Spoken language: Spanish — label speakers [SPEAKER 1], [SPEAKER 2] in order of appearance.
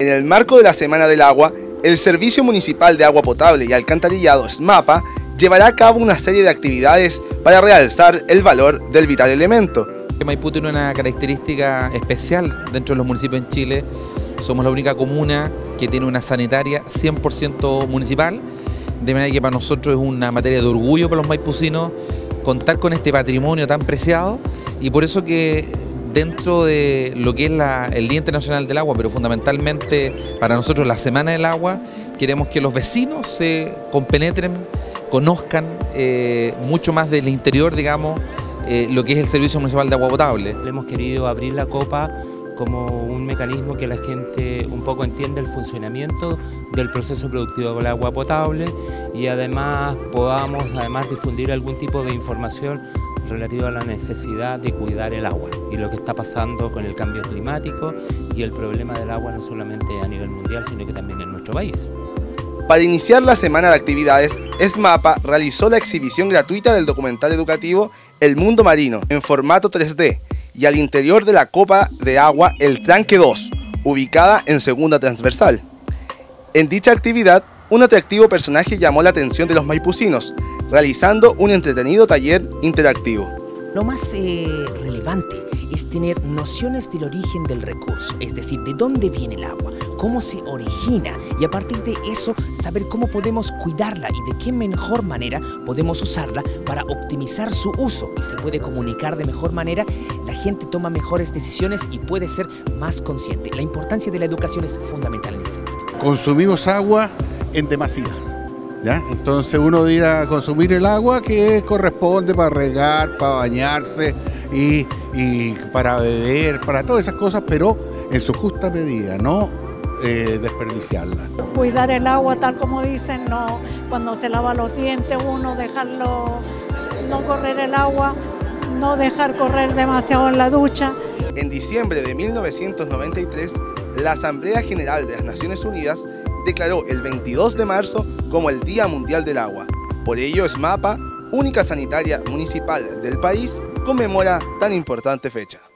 [SPEAKER 1] En el marco de la Semana del Agua, el Servicio Municipal de Agua Potable y Alcantarillado SMAPA llevará a cabo una serie de actividades para realzar el valor del vital elemento.
[SPEAKER 2] Maipú tiene una característica especial dentro de los municipios en Chile. Somos la única comuna que tiene una sanitaria 100% municipal, de manera que para nosotros es una materia de orgullo para los maipucinos contar con este patrimonio tan preciado, y por eso que dentro de lo que es el Día Internacional del Agua, pero fundamentalmente para nosotros la Semana del Agua, queremos que los vecinos se compenetren, conozcan mucho más del interior, digamos, lo que es el Servicio Municipal de Agua Potable.
[SPEAKER 3] Hemos querido abrir la copa como un mecanismo que la gente un poco entienda el funcionamiento del proceso productivo con el agua potable, y además podamos difundir algún tipo de información relativa a la necesidad de cuidar el agua y lo que está pasando con el cambio climático y el problema del agua no solamente a nivel mundial, sino que también en nuestro país.
[SPEAKER 1] Para iniciar la semana de actividades, SMAPA realizó la exhibición gratuita del documental educativo El Mundo Marino en formato 3D y al interior de la copa de agua El Tranque 2, ubicada en segunda transversal. En dicha actividad, un atractivo personaje llamó la atención de los maipucinos, realizando un entretenido taller interactivo.
[SPEAKER 4] Lo más relevante es tener nociones del origen del recurso, es decir, de dónde viene el agua, cómo se origina, y a partir de eso saber cómo podemos cuidarla y de qué mejor manera podemos usarla para optimizar su uso, y se puede comunicar de mejor manera, la gente toma mejores decisiones y puede ser más consciente. La importancia de la educación es fundamental en ese sentido.
[SPEAKER 5] Consumimos agua en demasía, ¿ya? Entonces uno debe ir a consumir el agua que corresponde para regar, para bañarse y para beber, para todas esas cosas, pero en su justa medida, no desperdiciarla.
[SPEAKER 6] Cuidar el agua tal como dicen, no, cuando se lava los dientes uno dejarlo, no correr el agua, no dejar correr demasiado en la ducha.
[SPEAKER 1] En diciembre de 1993, la Asamblea General de las Naciones Unidas declaró el 22 de marzo como el Día Mundial del Agua. Por ello, SMAPA, única sanitaria municipal del país, conmemora tan importante fecha.